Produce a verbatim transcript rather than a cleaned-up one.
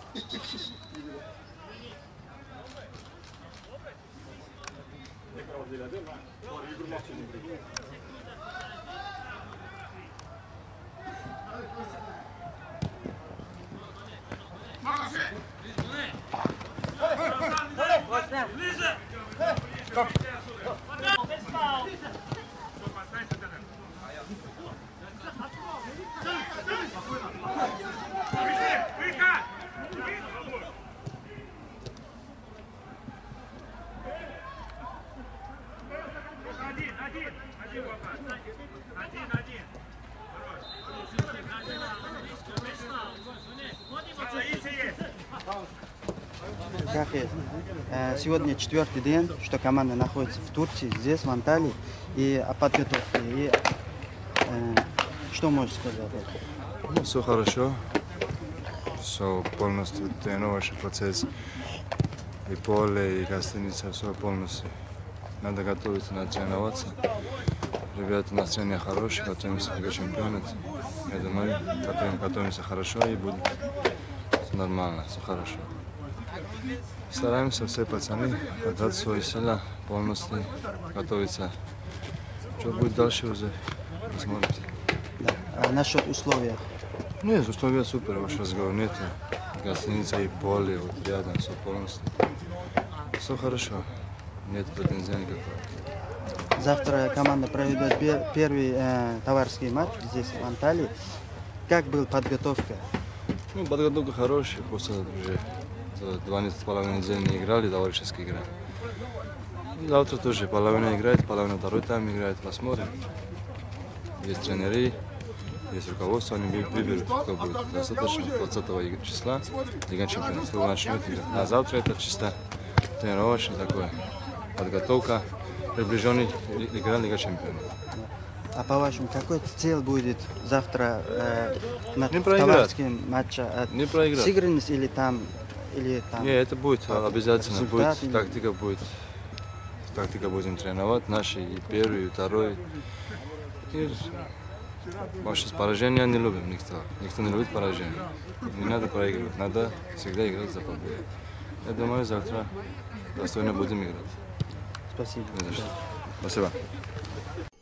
Сегодня четвертый день, что команда находится в Турции, здесь, в Анталии, и о подготовке. И, э, что можешь сказать? Ну, все хорошо, все полностью тренировочный процесс, и поле, и гостиница, все полностью. Надо готовиться, надо тренироваться. Ребята, настроение хорошее, готовимся к чемпионату. Я думаю, готовим, готовимся хорошо и будет все нормально, все хорошо. Стараемся все пацаны отдать свои силы полностью, готовиться. Что будет дальше уже, посмотрите. Да. А насчет условий? Нет, условия супер, вообще разговор нет. Гостиница и поле, вот рядом, все полностью. Все хорошо, нет претензий никакой. Завтра команда проведет первый э, товарский матч здесь, в Анталии. Как была подготовка? Ну, подготовка хорошая, просто уже двадцать с половиной недель не играли, товарищеские игры. Завтра тоже половина играет, половина второй там играет, посмотрим. Есть тренеры, есть руководство, они выберут, кто будет. Достаточно двадцатого числа Лига Чемпионов, кто начнет играть. А завтра это чисто тренировочный такой, подготовка, приближенный игра Лига Чемпионов. А по-вашему, какой цель будет завтра э, на Не товарском матче? Не проиграть. Сыгранность или там? Или там? Не, это будет обязательно, Результат будет или... тактика будет. Тактика будем тренировать, наши и первый, и второй. И вообще с поражения не любим никто. Никто не любит поражение. Не надо проигрывать, надо всегда играть за победу. Я думаю, завтра достойно будем играть. Спасибо. Спасибо.